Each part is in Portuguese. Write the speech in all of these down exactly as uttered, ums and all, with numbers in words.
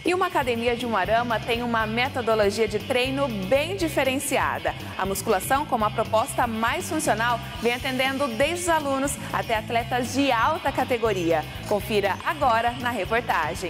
E uma academia de Umuarama tem uma metodologia de treino bem diferenciada. A musculação, como a proposta mais funcional, vem atendendo desde os alunos até atletas de alta categoria. Confira agora na reportagem.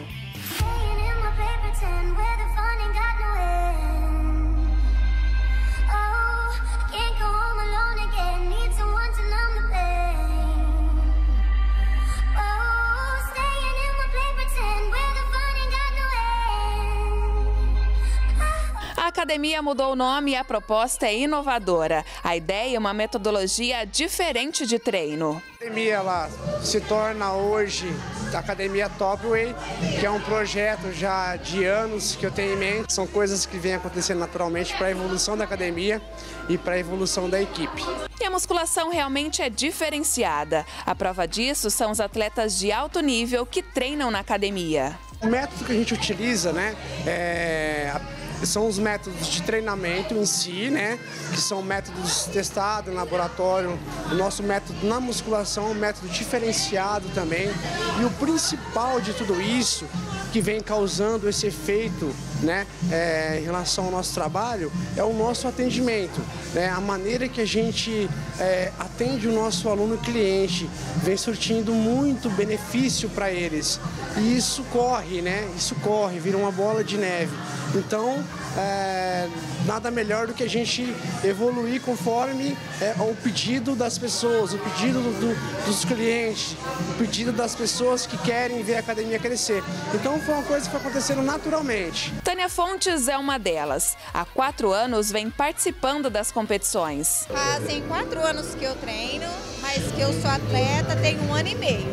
A academia mudou o nome e a proposta é inovadora. A ideia é uma metodologia diferente de treino. A academia ela se torna hoje a Academia Topway, que é um projeto já de anos que eu tenho em mente. São coisas que vêm acontecendo naturalmente para a evolução da academia e para a evolução da equipe. E a musculação realmente é diferenciada. A prova disso são os atletas de alto nível que treinam na academia. O método que a gente utiliza, né, é... são os métodos de treinamento em si, né? Que são métodos testados em laboratório. O nosso método na musculação é um método diferenciado também. E o principal de tudo isso, que vem causando esse efeito, né, é, em relação ao nosso trabalho, é o nosso atendimento, né? A maneira que a gente é, atende o nosso aluno cliente vem surtindo muito benefício para eles. E isso corre, né? Isso corre, vira uma bola de neve. Então, é, nada melhor do que a gente evoluir conforme é, o pedido das pessoas, o pedido do, dos clientes, o pedido das pessoas que querem ver a academia crescer. Então, foi uma coisa que foi acontecendo naturalmente. Tânia Fontes é uma delas. Há quatro anos vem participando das competições. Fazem quatro anos que eu treino, mas que eu sou atleta tem um ano e meio.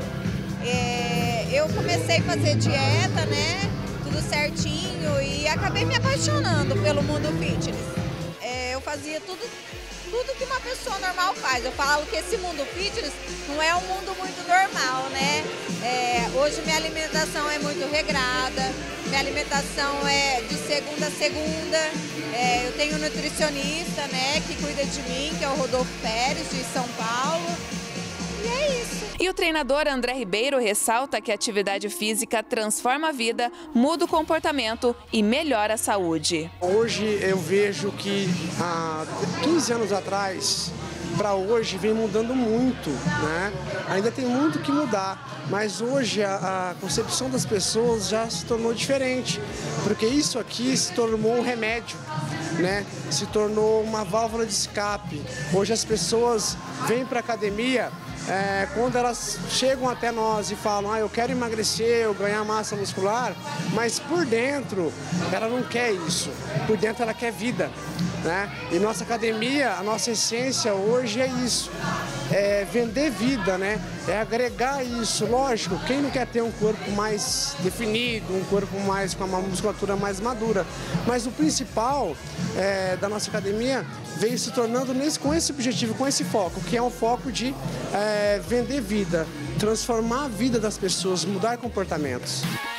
É, eu comecei a fazer dieta, né? Tudo certinho e acabei me apaixonando pelo mundo fitness. É, eu fazia tudo, tudo que uma pessoa normal faz. Eu falo que esse mundo fitness não é um mundo muito normal, né? É, hoje minha alimentação é muito regrada, minha alimentação é de segunda a segunda. É, eu tenho um nutricionista, né, que cuida de mim, que é o Rodolfo Pérez, de São Paulo. E é isso. E o treinador André Ribeiro ressalta que a atividade física transforma a vida, muda o comportamento e melhora a saúde. Hoje eu vejo que há quinze anos atrás para hoje vem mudando muito, né? Ainda tem muito que mudar, mas hoje a, a concepção das pessoas já se tornou diferente, porque isso aqui se tornou um remédio, né? Se tornou uma válvula de escape. Hoje as pessoas vêm para a academia. É, quando elas chegam até nós e falam, ah, eu quero emagrecer, eu ganhar massa muscular, mas por dentro ela não quer isso, por dentro ela quer vida, né? E nossa academia, a nossa essência hoje é isso, é vender vida, né? É agregar isso, lógico, quem não quer ter um corpo mais definido, um corpo mais com uma musculatura mais madura, mas o principal é, da nossa academia veio se tornando nesse, com esse objetivo, com esse foco, que é um foco de é, vender vida, transformar a vida das pessoas, mudar comportamentos.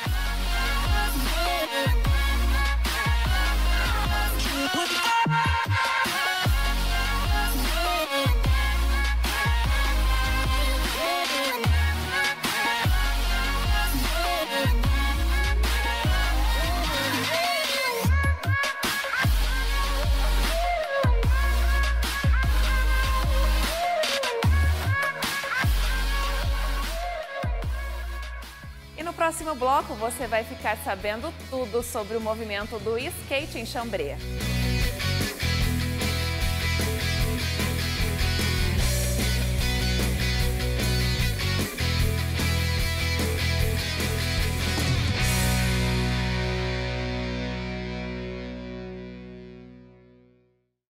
No próximo bloco, você vai ficar sabendo tudo sobre o movimento do skate em Xambrê.